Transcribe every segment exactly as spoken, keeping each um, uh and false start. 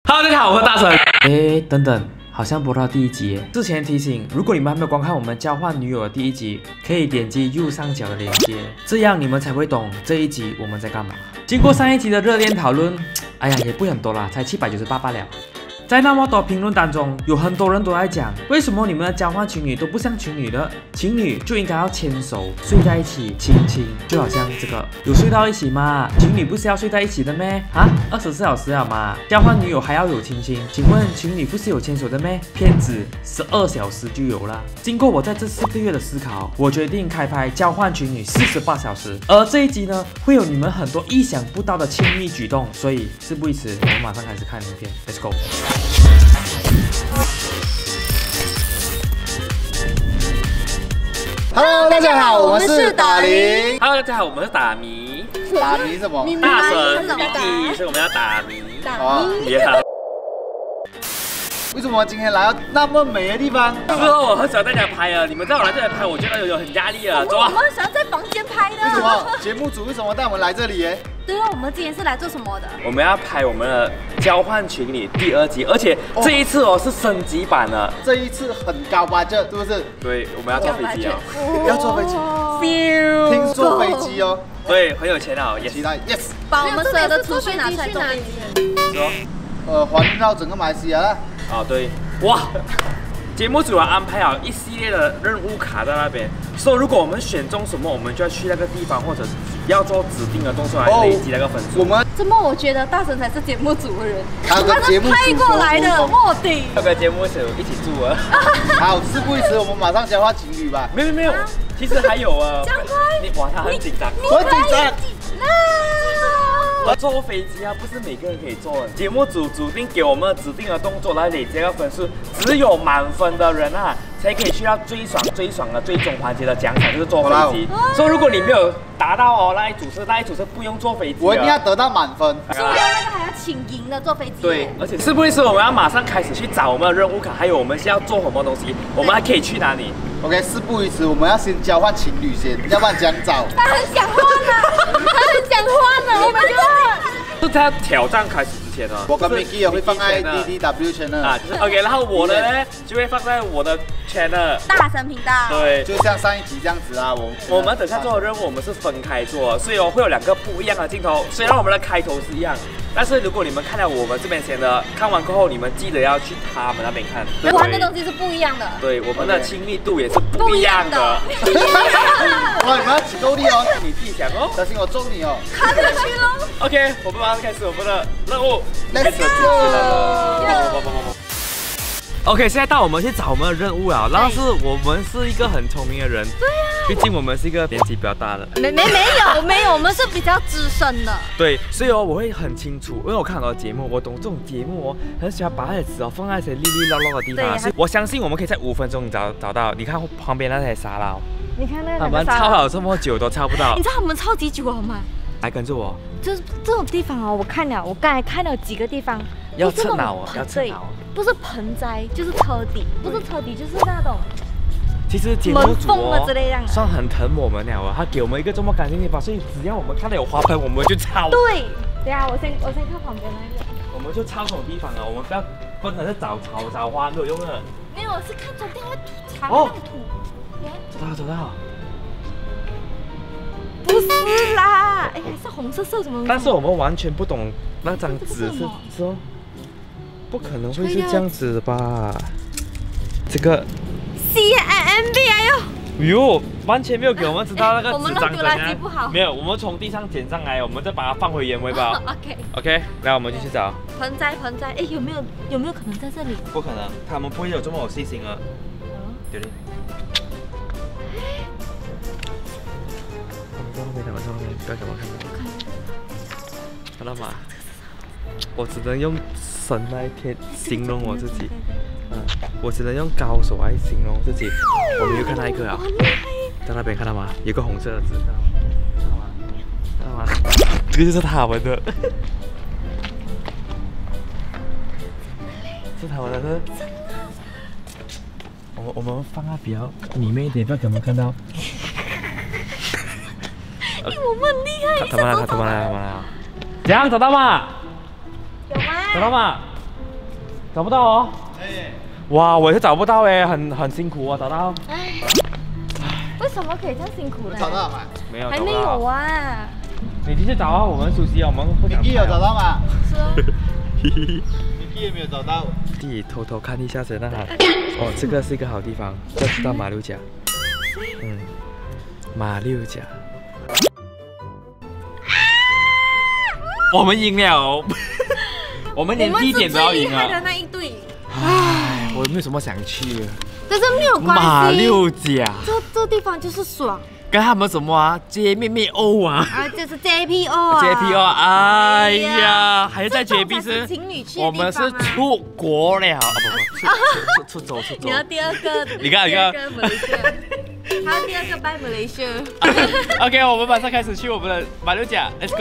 Hello， 大家好，我是大神。哎，等等，好像播到第一集耶。之前提醒，如果你们还没有观看我们交换女友的第一集，可以点击右上角的链接，这样你们才会懂这一集我们在干嘛。经过上一集的热烈讨论，哎呀，也不很多啦，才七百九十八罢了。 在那么多评论当中，有很多人都在讲，为什么你们的交换情侣都不像情侣的？情侣就应该要牵手睡在一起，亲亲，就好像这个有睡到一起吗？情侣不是要睡在一起的咩？啊，二十四小时了嘛，交换女友还要有亲亲？请问情侣不是有牵手的咩？骗子，十二小时就有了。经过我在这四个月的思考，我决定开拍交换情侣四十八小时，而这一集呢，会有你们很多意想不到的亲密举动，所以事不宜迟，我们马上开始看影片 ，Let's go。 Hello， 大家好，我们是打铃。 Hello， 大家好，我们是打迷。 打迷什么？ 大神弟弟，所以我们要打迷。 打迷。你好。 为什么今天来到那么美的地方？ 是哦，我很喜欢在家拍啊。你们带我来这里拍，我觉得有有很压力啊。走啊。 我们很喜欢在房间拍的。 为什么？节目组为什么带我们来这里耶？ 对啊，我们今天是来做什么的？ 我们要拍我们的交换情侣第二集，而且这一次哦是升级版的， 这一次很高budget，是不是？ 对，我们要坐飞机哦， 要坐飞机，听说飞机哦， 对，很有钱啊，也期待 yes。 把我们所有的储蓄拿出来坐飞机。 说， 呃，环绕整个马来西亚啦。 啊，对，哇。 节目组安排好一系列的任务卡在那边，所以如果我们选中什么，我们就要去那个地方，或者要做指定的动作来累积那个分数。我们怎么？我觉得大神才是节目组的人， 他是拍过来的卧底。 要跟节目组一起住啊！ 好，事不宜迟，我们马上交换情侣吧。 没有没有，其实还有啊。这样快？你哇，他很紧张， 我很紧张。 而坐飞机啊，不是每个人可以坐的。节目组指定给我们指定的动作来累积这个分数，只有满分的人啊，才可以去到最爽最爽的最终环节的奖赏，就是坐飞机。所以如果你没有达到哦，那一组是那一组是不用坐飞机的。 我一定要得到满分。 输了那个还要请赢的坐飞机。 对，而且是不是我们要马上开始去找我们的任务卡，还有我们是要做什么东西，我们还可以去哪里 ？OK， 事不宜迟，我们要先交换情侣先，要不然讲找。 他很想换呢，他很想换呢，我们就。 是在挑战开始之前呢， 我跟 Mickey 也会放在 D D W channel 啊，就是 OK， 然后我的呢就会放在我的 channel 大神频道， 对， 就像上一集这样子啊，我我们等下做的任务我们是分开做，所以哦会有两个不一样的镜头，虽然我们的开头是一样，但是如果你们看了我们这边先的，看完过后你们记得要去他们那边看， 玩的东西是不一样的， 对，我们的亲密度也是不一样的。 哇，你们要起够力哦， 你自己想哦， 小心我中你哦， 看下去喽。 OK， 我们马上开始我们的任务 ，Let's go。 OK， 现在到我们去找我们的任务了。但是我们是一个很聪明的人，对呀，毕竟我们是一个年纪比较大的。 没没没有没有，我们是比较资深的。 对，所以哦，我会很清楚，因为我看很多节目，我懂这种节目哦，很喜欢把那些词哦放在一些利利落落的地方。所以我相信我们可以在五分钟找找到。你看旁边那些沙拉， 你看那个， 他们抄了这么久都抄不到。 你知道他们抄几久了吗？ 来跟着我。 就是这种地方哦，我看了，我刚才看了几个地方。 要侧脑哦，要侧脑。 不是盆栽，就是车底，不是车底，就是那种。 其实节目组哦， 之类的算很疼我们了哦，他给我们一个这么干净的地方，所以只要我们看到有花盆，我们就抄。 对，等下我先我先看旁边那个。 我们就抄这种地方啊，我们不要不能是找草找花没有用的。 没有，是看中间会藏那个土。 走到走到。 不是啦，哎，是红色色什么？ 但是我们完全不懂那张纸是说，不可能会是这样子的吧？这个 C M B 哎呦， 哟，完全没有给我们知道那个纸张怎样。 不好。 没有，我们从地上捡上来，我们再把它放回原位吧。 OK OK， 来我们继续找。 盆栽盆栽，哎，有没有有没有可能在这里？ 不可能，他们不会有这么有细心啊。对。 在后面，在后面，不要给我看到。看到吗？我只能用神来天形容我自己，嗯，我只能用高手来形容自己。我们又看到一个啊，在那边看到吗？有个红色的字，看到吗？看到吗？看到吗？这个就是他们的，是他们的，是。我们我们放在比较里面一点，不要给我们看到。 哎，我们很厉害！ 他们来，他们来，他们来！怎样找到吗？ 有吗？ 找到吗？ 找不到哦。哎。哇，我也是找不到哎，很很辛苦啊，找到。哎。 为什么可以这样辛苦呢？ 找到吗？ 没有。 还没有啊。 你继续找啊，我们熟悉啊，我们不想。 你有找到吗？ 是哦。 你也没有找到。 弟偷偷看一下谁那好。哦，这个是一个好地方，要知道马六甲。嗯，马六甲。我们赢了，我们连地点都要赢了。 我们是最厉害的那一队。 唉，我没有什么想去。 但是没有关系。 马六甲。 这这地方就是爽。 跟他们什么啊？姐妹妹 O 啊？ 啊，这是 J P O 啊 ！J P O， 哎呀，还在 J P 是情侣去我们是出国了啊！不不，出出出走出走。 你要第二个， 你看你看， 还有第二个拜马来西亚。 OK， 我们马上开始去我们的马六甲 ，Let's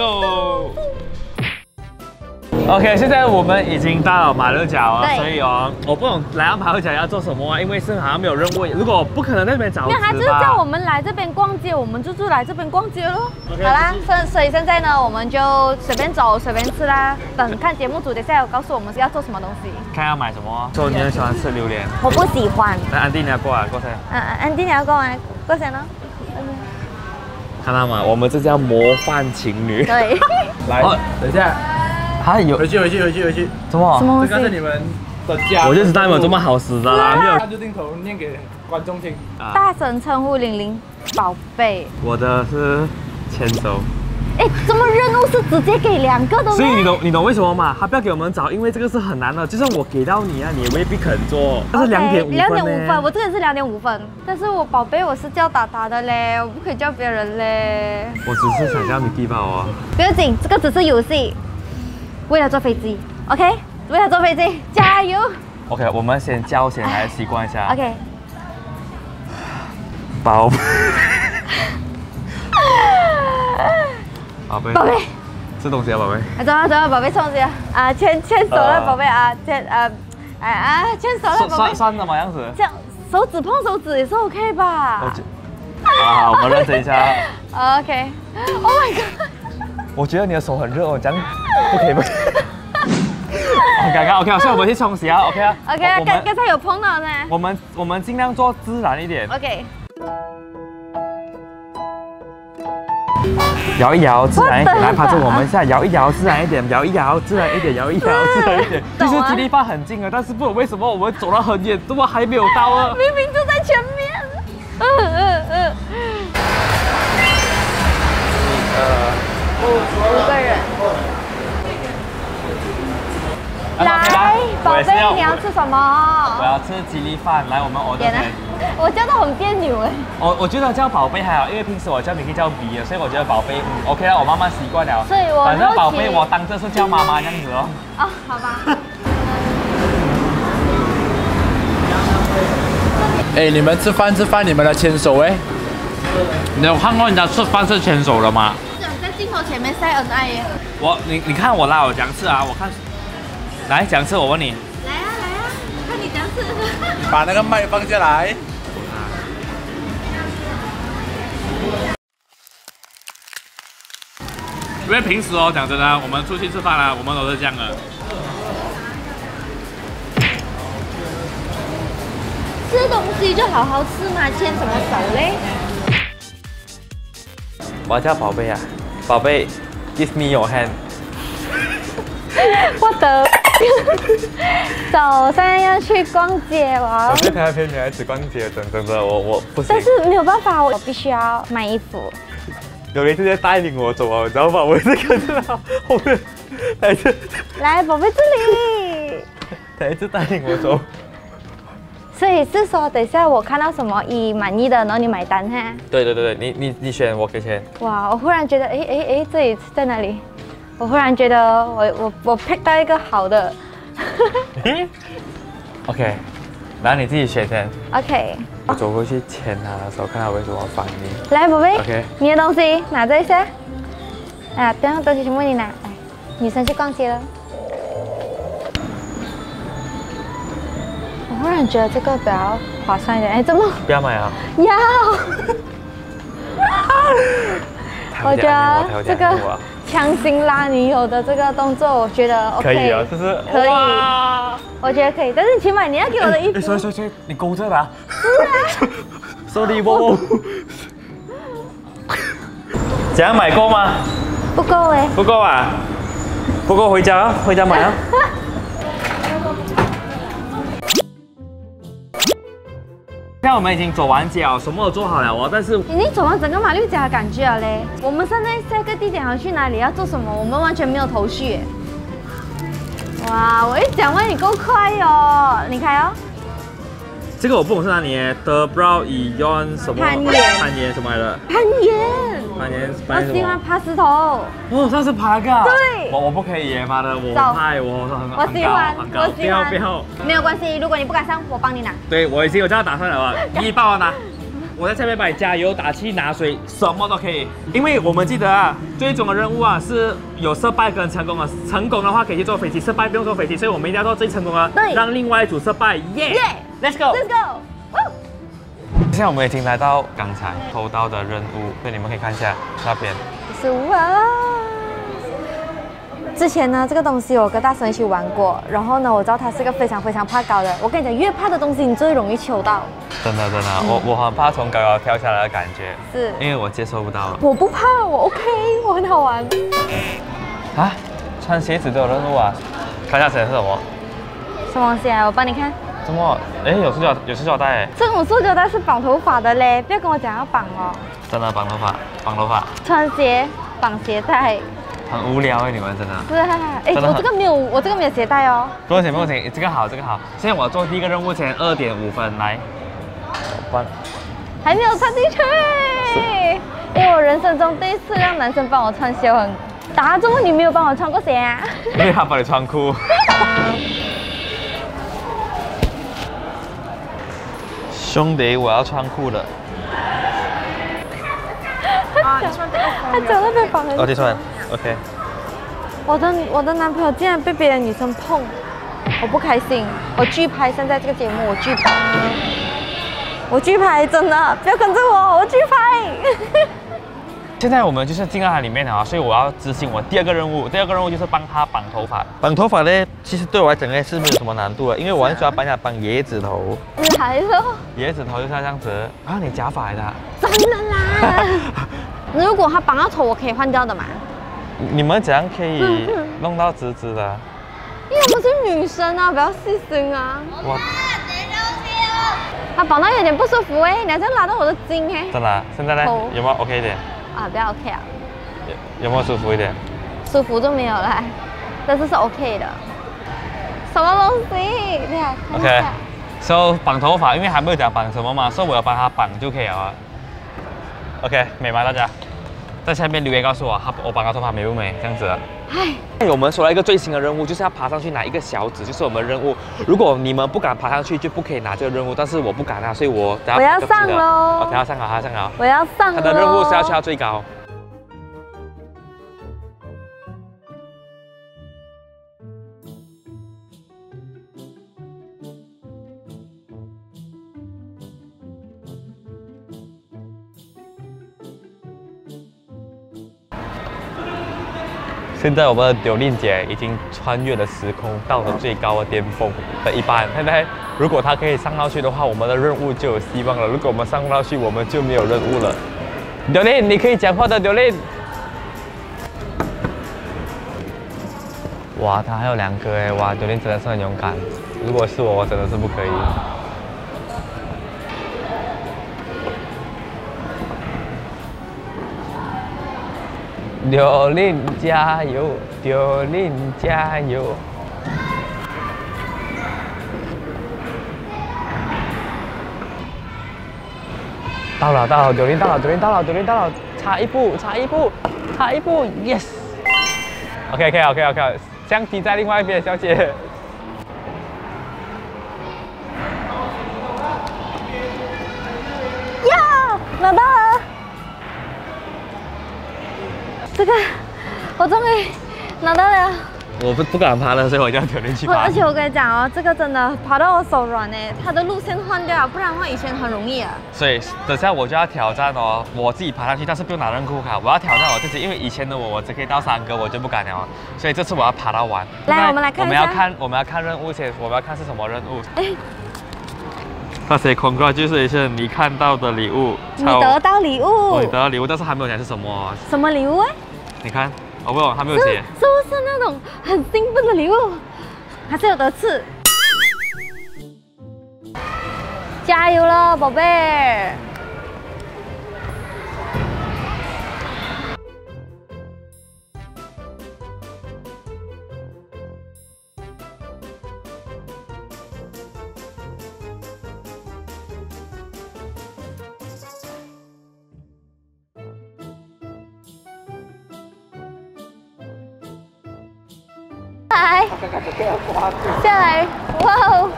go。OK， 现在我们已经到了马六甲哦，所以哦，我不懂来到马六甲要做什么啊，因为是好像没有任务。如果不可能在那边找， 没有，他就是叫我们来这边逛街，我们就就来这边逛街咯。Okay, 好啦，所所以现在呢，我们就随便走，随便吃啦。等看节目组等下有告诉我们要做什么东西。 看要买什么？说你很喜欢吃榴莲， 我不喜欢。 那安迪你要过来，过来。 嗯，安迪你要过来，过来呢？ 看到吗？我们这叫模范情侣。 对。 来，等一下。 还有回去回去回去回去， 什么？ 什么？ 这个是你们的家。 我就知道你们这么好使的啦，没有。 看着镜头念给观众听。 大声称呼玲玲宝贝。 我的是牵手。 哎，怎么任务是直接给两个的？ 所以你懂你懂为什么吗？他不要给我们找，因为这个是很难的。就算我给到你啊，你也未必肯做。但是两点五分。 两点五分，我这个是两点五分。但是我宝贝，我是叫达达的嘞，我不可以叫别人嘞。 我只是想叫你地宝哦。 不要紧，这个只是游戏。为了坐飞机 ，OK？ 为了坐飞机，加油 ！OK， 我们先交先来习惯一下。 OK。 宝贝，宝贝， 宝贝， 吃东西啊，宝贝。 走啊走啊，宝贝，吃东西啊！啊，牵牵手了，宝贝啊，牵啊，哎啊，牵手了，宝贝。 算算的吗？这样子。 这样手指碰手指也是 OK 吧？ 好，我们认真一下。 OK。Oh my god！ 我觉得你的手很热哦，这样不可以不可以。OK OK， 所以我们去冲洗啊 ，OK 啊。 OK， 刚刚才有碰到呢。 我们我们尽量做自然一点。 OK。 摇一摇，自然一点，来趴着我们一下，摇一摇，自然一点，摇一摇，自然一点，摇一摇，自然一点。其实吉利发很近了，但是不懂为什么我们走了很远，怎么还没有到啊？ 明明就在前面。嗯嗯嗯。呃。五个人。来，宝贝，你要吃什么？ 我要吃吉利饭。来，我们 order 先。 我叫到很别扭哎。 我我觉得叫宝贝还好，因为平时我叫你可以叫 B 的，所以我觉得宝贝嗯 OK 了，我慢慢习惯了。 所以我反正宝贝我当这是叫妈妈这样子哦。 哦，好吧。 哎，你们吃饭吃饭，你们来牵手哎。 你有看过人家吃饭是牵手的吗？ 在镜头前面晒恩爱耶。 我你你看我啦，我讲次啊，我看，来讲次，我问你。 来啊来啊，看你讲次。 把那个麦放下来。 因为平时哦，讲真的，我们出去吃饭啊，我们都是这样的。 吃东西就好好吃嘛，牵什么手嘞？ 我要叫宝贝啊，宝贝 ，give me your hand。 我的，早上要去逛街哇！ 我最讨厌陪女孩子逛街，真真的，我我不行。 但是没有办法，我必须要买衣服。 有人直接带领我走啊，你知道吗？我一直看着他后面，他一直来，宝贝这里， 他一直带领我走。 所以是说，等一下我看到什么衣满意的，然后你买单哈？ 对对对对，你你你选，我给钱。 哇，我忽然觉得，哎哎哎，这里在哪里？我忽然觉得我我我 pick 到一个好的。 OK， 然后你自己选先。 OK。 我走过去牵他的时候，看他为什么反应。 来，宝贝 ，OK， 你的东西拿这一下。啊，等下东西全部你拿。来，女生去逛街了。我忽然觉得这个比较划算一点。哎，怎么？ 不要买啊！ 要。我觉得这个强行拉女友的这个动作，我觉得 OK。 可以啊，就是可以。 我觉得可以，但是起码你要给我的衣服。 所以所以所以你勾着的啊？ 是啊。 Sorry， 我。这样买够吗？ 不够哎。 不够啊？不够回家啊，回家买啊。现在我们已经走完街了，什么都做好了哦，但是已经走完整个马六甲的感觉了嘞。我们现在下个地点要去哪里？要做什么？我们完全没有头绪。哇，我一讲话你够快哦！你看哦。 这个我不懂是哪里耶，德布劳伊yon什么？ 攀岩。 攀岩什么来的？ 攀岩。 攀岩。 我喜欢爬石头。 哦，上次爬个。 对。 我我不可以耶，妈的，我怕我很我喜欢，我喜欢。不要不要。 没有关系，如果你不敢上，我帮你拿。 对，我已经有这样打算了，你帮我拿。我在下面帮你加油、打气、拿水，什么都可以。因为我们记得啊，最终的任务啊是有失败跟成功的。成功的话可以去坐飞机，失败不用坐飞机，所以我们一定要做最成功的，让另外一组失败。耶 ！Let's go！Let's go！ 现在我们已经来到刚才偷到的任务，所以你们可以看一下那边。 是哇！之前呢，这个东西我跟大神一起玩过，然后呢，我知道他是个非常非常怕高的。我跟你讲，越怕的东西，你最容易求到。 真的真的，嗯、我我很怕从高高跳下来的感觉， 是因为我接受不到。 我不怕，我 OK， 我很好玩。 啊，穿鞋子都有任务啊？看一下鞋是什么？ 什么东西啊？我帮你看。 什么？哎，有塑胶有塑胶袋哎。 这种塑胶袋是绑头发的嘞，不要跟我讲要绑哦。 真的绑头发，绑头发。 穿鞋绑鞋带。 很无聊哎，你们真的。 是啊，哎，我这个没有，我这个没有鞋带哦。 不用紧，不用紧，这个好，这个好。现在我做第一个任务前二点五分，来。关。 还没有穿进去，因为我人生中第一次让男生帮我穿鞋，很打中你没有帮我穿过鞋啊？ 因为他帮你穿裤。兄弟，我要穿裤了。 啊，他脚那边绑很。 哦，这穿 ，OK。 我的我的男朋友竟然被别的女生碰，我不开心，我拒拍。现在这个节目我拒拍，我拒拍，真的不要跟着我，我拒拍。 现在我们就是进到它里面了，所以我要执行我第二个任务。第二个任务就是帮他绑头发。绑头发呢，其实对我来讲呢是没有什么难度的，因为我很喜欢帮人家绑椰子头。 来了。 椰子头就是这样子啊，你假发来的、啊？ 真的啦。如果他绑到头，我可以换掉的嘛？ 你们怎样可以弄到直直的？ 因为我们是女生啊，比较细心啊。 我。 他绑到有点不舒服哎，你好像拉到我的筋哎。 真的、啊？现在呢？有没有 OK 一点？ 啊，比较 OK 啊。 有有没有舒服一点？ 舒服就没有了，但是是 OK 的。什么东西？你看。 OK。So 绑头发，因为还没有讲绑什么嘛，所以我要帮他绑就可以了啊。OK， 美吗大家？在下面留言告诉我，我绑的头发美不美？这样子。哎，我们说了一个最新的任务，就是要爬上去拿一个小纸，就是我们任务。如果你们不敢爬上去，就不可以拿这个任务。但是我不敢啊，所以我等下我要上喽。 我要上好，他上好。 我要上。 他的任务是要去到最高。现在我们的柳令姐已经穿越了时空，到了最高的巅峰的一半。现在如果她可以上到去的话，我们的任务就有希望了。如果我们上不到去，我们就没有任务了。柳令，你可以讲话的，柳令。哇，她还有两个哎，哇，柳令真的是很勇敢。如果是我，我真的是不可以。柳令加油，柳令加油！到了，到了，柳令到了，柳令到了，柳令到了，差一步，差一步，差一步 ，yes！OK，OK，OK，OK， 相机在另外一边，小姐。 呀，拿到了！这个我终于拿到了， 我不不敢爬了，所以我就要丢进去爬。 而且我跟你讲哦，这个真的爬到我手软哎，它的路线换掉，不然的话以前很容易啊。 所以等下我就要挑战哦，我自己爬上去，但是不用拿任库卡，我要挑战我自己，因为以前的我我只可以到三个，我就不敢了，所以这次我要爬到完。 来，我们来看一下。 我们要看我们要看任务先，我们要看是什么任务。哎。那些 congratulations 你看到的礼物， 你得到礼物， 哦，你得到礼物，但是还没有讲是什么。 什么礼物哎？ 你看。我不懂，还没有写， 是不是那种很兴奋的礼物？还是有得吃？加油了，宝贝！来，下来，哇哦！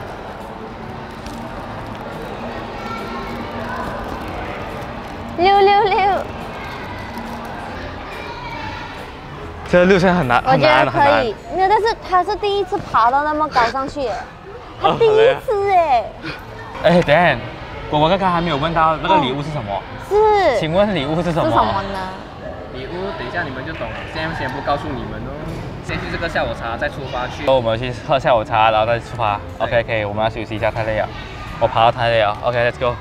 六六六， 这个路线很难， 我觉得可以。没有，但是他是第一次爬到那么高上去耶，他第一次哎。 哎，等下，我们刚刚还没有问到那个礼物是什么？ 是， 请问礼物是什么？ 是什么呢？ 礼物等一下你们就懂了，现在先不告诉你们哦。先去这个下午茶，再出发去。 我们去喝下午茶，然后再出发。OK， 可以，我们要休息一下，太累了。我爬到太累了。OK，Let's go。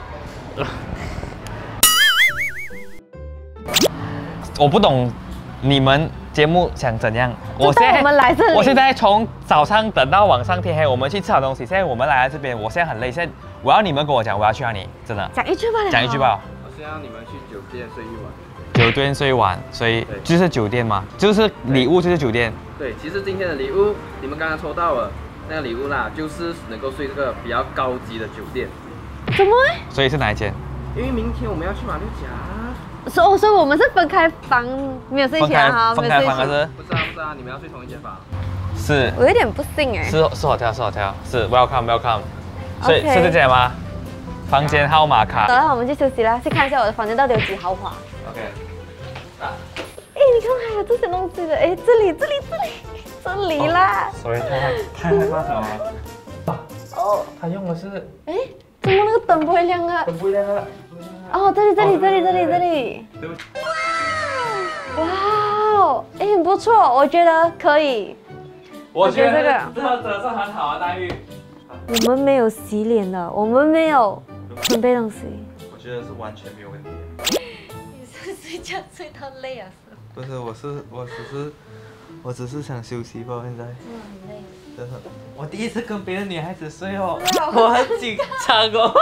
我不懂你们节目想怎样。 我现在我们来这里， 我现在从早上等到晚上天黑，我们去吃好东西。现在我们来到这边，我现在很累。现在我要你们跟我讲我要去哪里，真的。 讲一句吧， 讲一句吧。 我是要你们去酒店睡一晚。 酒店睡一晚，所以就是酒店嘛，就是礼物就是酒店。 对，其实今天的礼物你们刚刚抽到了那个礼物啦，就是能够睡这个比较高级的酒店。 怎么？ 所以是哪一间？ 因为明天我们要去马六甲。 所以，所以我们是分开房，没有睡一起哈， 分开房还是？ 不是啊，不是啊，你们要睡同一间房。 是。 我有点不信哎。 是是 hotel 是 hotel 是 welcome welcome， 所以是这间吗？房间号码卡。 等下我们去休息啦，去看一下我的房间到底有几豪华。 OK。 哎，你看还有这些东西的，哎，这里这里这里这里啦。 所以太太害怕了。哦，他用的是。哎， 怎么那个灯不会亮啊？ 灯不会亮啊。 哦，这里这里这里这里这里。哇哦，哎，很不错，我觉得可以。 我觉得这个这个真是很好的待遇。 我们没有洗脸的，我们没有准备东西。 我觉得是完全没有问题。 你是睡觉睡到累啊？ 不是，我是我只是我只是想休息吧，现在。 真的很累。 真的，我第一次跟别的女孩子睡哦，我很紧张哦。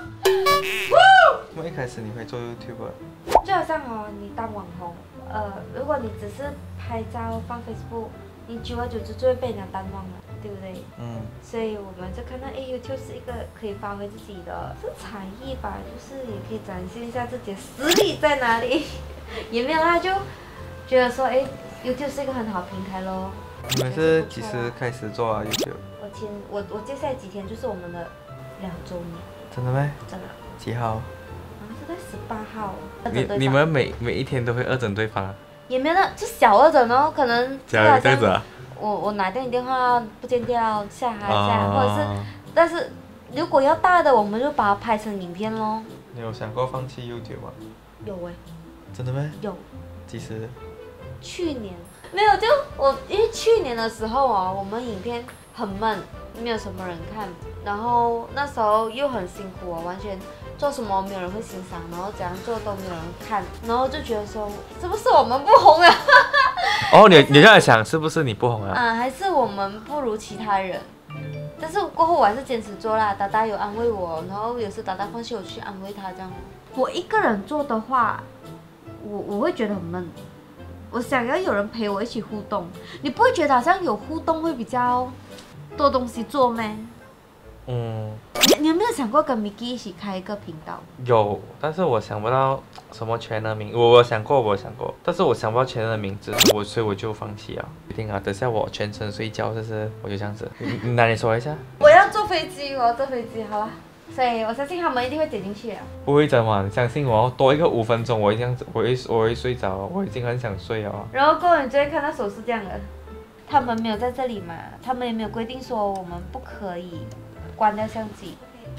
那一开始你会做 YouTuber？ 就好像哦，你当网红，呃，如果你只是拍照放 Facebook， 你久而久之就会被人家淡忘了，对不对？嗯。所以我们就看到，哎 ，YouTube 是一个可以发挥自己的是才艺吧，就是也可以展现一下自己的实力在哪里。也没有啦，就觉得说，哎 ，YouTube 是一个很好平台咯。 你们是几时开始做啊 YouTube？ 我前我我接下来几天就是我们的两周年。 真的吗？ 真的。 几号？ 好像是在十八号。 你你们每每一天都会二整对方啊？ 也没有那，就小二整哦，可能这样这样子啊。 我我拿掉你电话不见掉，下还下，或者是，但是如果要大的，我们就把它拍成影片咯。 你有想过放弃 YouTube 吗？ 有哎。 真的吗？ 有。 几时？ 去年没有，就我因为去年的时候啊，我们影片很闷，没有什么人看，然后那时候又很辛苦啊，完全做什么没有人会欣赏，然后怎样做都没有人看，然后就觉得说是不是我们不红啊？ 哦，你你在想是不是你不红啊？ 啊，还是我们不如其他人？但是过后我还是坚持做啦，达达有安慰我，然后有时达达放弃我去安慰他这样。我一个人做的话，我我会觉得很闷。我想要有人陪我一起互动，你不会觉得好像有互动会比较多东西做吗？嗯。你你有没有想过跟 Miki 一起开一个频道？ 有，但是我想不到什么全的名，我我想过，我想过，但是我想不到全的名字，我所以我就放弃了。一定啊，等下我全程睡觉，就是我就这样子。你你哪里说一下？ 我要坐飞机，我要坐飞机，好了。所以我相信他们一定会点进去的。 不会真嘛？相信我，多一个五分钟，我一定我会我会睡着，我已经很想睡了。 然后过后你就会看到手是这样的， 他们没有在这里嘛，他们也没有规定说我们不可以关掉相机。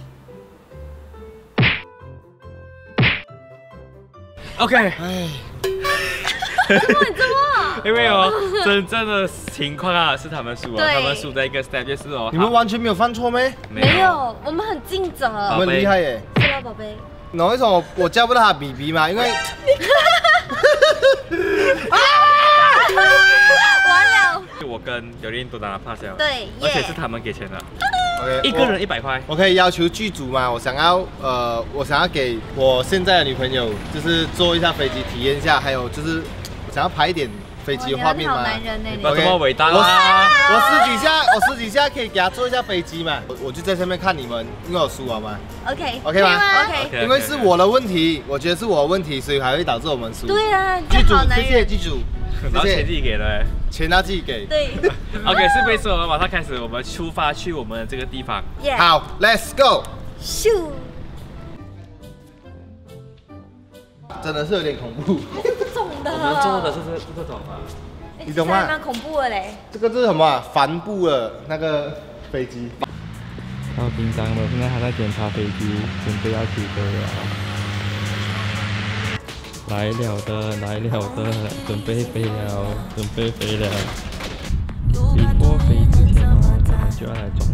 OK， 哎， 怎么这么？ 因为哦，真正的情况啊是他们输了， 对他们输在一个 step 就是哦， 你们完全没有犯错咩？ 没有，我们很尽责。 我们很厉害耶！ 是吧，宝贝？ 你懂为什么我叫不到他 B B 吗？因为完了。 我跟刘琳都拿了 pass 了， 对， 而且是他们给钱的， OK， 一个人一百块。 我可以要求剧组嘛？我想要呃，我想要给我现在的女朋友，就是坐一下飞机体验一下，还有就是我想要拍一点飞机的画面嘛。 好男人呢， 不要这么伟大我啦！ 我私底下我私底下可以给他坐一下飞机嘛，我我就在上面看你们，因为我输了嘛。 OK OK 吗 ？OK。 因为是我的问题，我觉得是我的问题，所以才会导致我们输。 对啊， 剧组好男谢谢人。 剧组， 然后钱自己给了欸。 钱他自己给。 对。 OK， 事不宜迟，我们马上开始，我们出发去我们这个地方。 Yeah。 好 ，Let's go。 咻。 真的是有点恐怖。 这种的。 我们做的是这这种啊。 你懂吗？ 蛮恐怖的嘞。 这个是什么、啊？帆布的那个飞机。 到滨江了，现在还在检查飞机，准备要起飞了。来了的，来了的，准备飞了，准备飞了。飞过飞之前哦，我们就要来装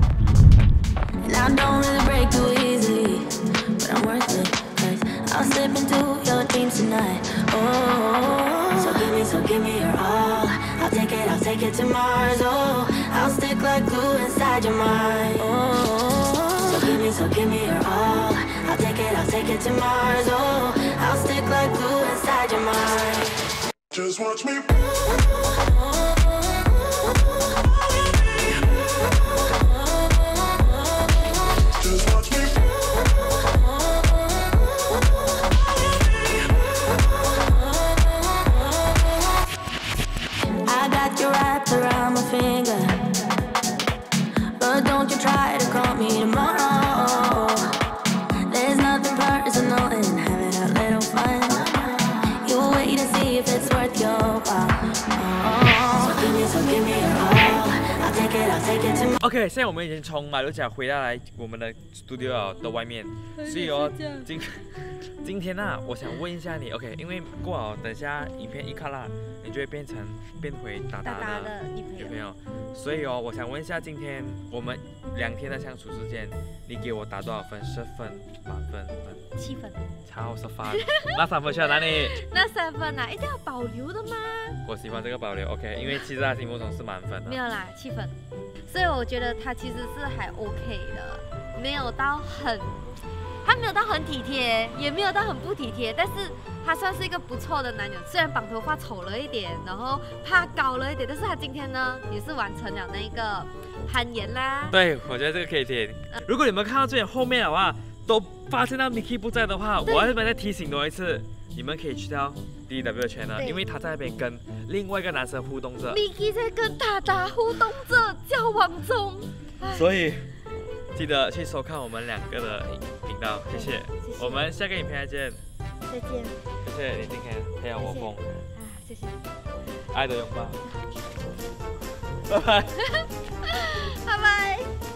I'll take it, I'll take it to Mars, oh I'll stick like glue inside your mind, oh So give me, so give me your all I'll take it, I'll take it to Mars, oh I'll stick like glue inside your mind Just watch me Just watch me around my finger, but don't you try to call me tomorrow. There's nothing personal in having a little fun. You'll wait to see if it's worth your while. So give me, so give me your all. I'll take it, I'll take it to my. OK， 现在我们已经从马六甲回到来我们的 studio 的外面，所以哦，今今天啊，我想问一下你 ，OK， 因为过好等下影片一看啦，你就会变成变回达达的女朋友，所以哦，我想问一下，今天我们两天的相处时间，你给我打多少分？十分，满分分？ 七分。 超十分，那三分去了哪里？ 那三分啊，一定要保留的吗？ 我喜欢这个保留 ，OK， 因为其实他心目中是满分的。 没有啦，七分。所以我觉得他其实是还 OK 的，没有到很。他没有到很体贴，也没有到很不体贴，但是他算是一个不错的男人。虽然绑头发丑了一点，然后怕高了一点，但是他今天呢也是完成了那个攀岩啦。 对，我觉得这个可以填。如果你们看到这里后面的话，都发现到 Miki 不在的话，我要这边再提醒多一次，你们可以去到 D W 圈了，因为他在那边跟另外一个男生互动着。 Miki 在跟达达互动着，交往中。 所以。记得去收看我们两个的频道，谢谢。谢谢我们下个影片再见。 再见。 谢谢你今天陪我疯。 啊，谢谢。 爱的拥抱。拜拜。 拜拜。